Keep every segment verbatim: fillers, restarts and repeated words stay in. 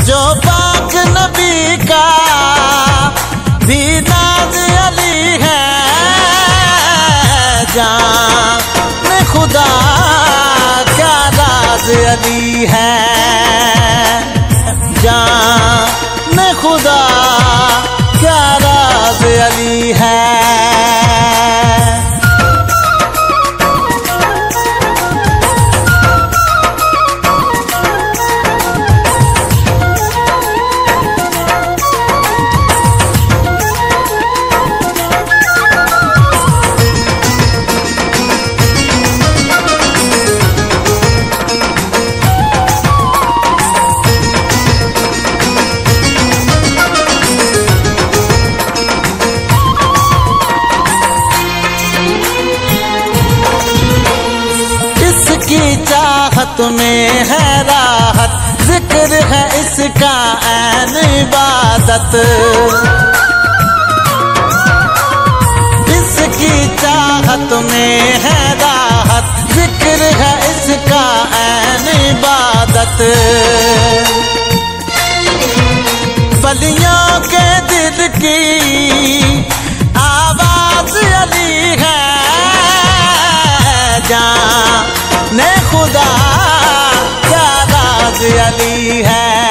जो पाक नबी का भी नाज अली है, जान खुदा क्या राज अली है, जान खुदा क्या राज अली है। चाहत में है राहत, जिक्र है इसका ऐन इबादत। इसकी चाहत में है राहत, जिक्र है इसका ऐन इबादत। बलियों के दिल की आवाज अली है, जान ने खुदा क्या राज अली है,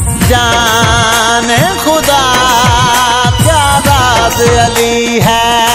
जान खुदा क्या राज अली है।